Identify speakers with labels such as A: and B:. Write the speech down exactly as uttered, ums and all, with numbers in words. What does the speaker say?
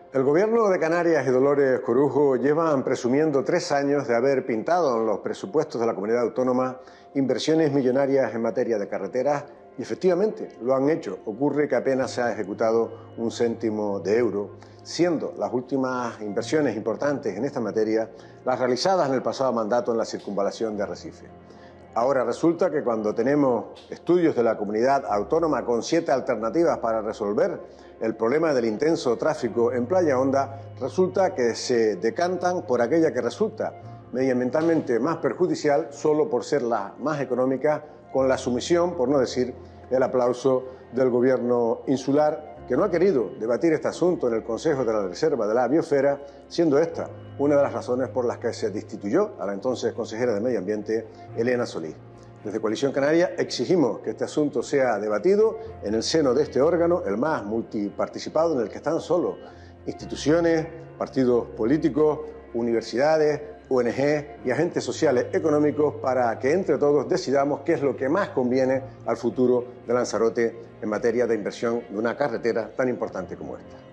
A: El gobierno de Canarias y Dolores Corujo llevan presumiendo tres años de haber pintado en los presupuestos de la comunidad autónoma inversiones millonarias en materia de carreteras y efectivamente lo han hecho. Ocurre que apenas se ha ejecutado un céntimo de euro, siendo las últimas inversiones importantes en esta materia las realizadas en el pasado mandato en la circunvalación de Arrecife. Ahora resulta que cuando tenemos estudios de la comunidad autónoma con siete alternativas para resolver el problema del intenso tráfico en Playa Honda, resulta que se decantan por aquella que resulta medioambientalmente más perjudicial solo por ser la más económica, con la sumisión, por no decir el aplauso, del gobierno insular, que no ha querido debatir este asunto en el Consejo de la Reserva de la Biosfera, siendo esta una de las razones por las que se destituyó a la entonces consejera de Medio Ambiente, Elena Solís. Desde Coalición Canaria exigimos que este asunto sea debatido en el seno de este órgano, el más multiparticipado, en el que están solo instituciones, partidos políticos, universidades, O N G y agentes sociales económicos, para que entre todos decidamos qué es lo que más conviene al futuro de Lanzarote en materia de inversión de una carretera tan importante como esta.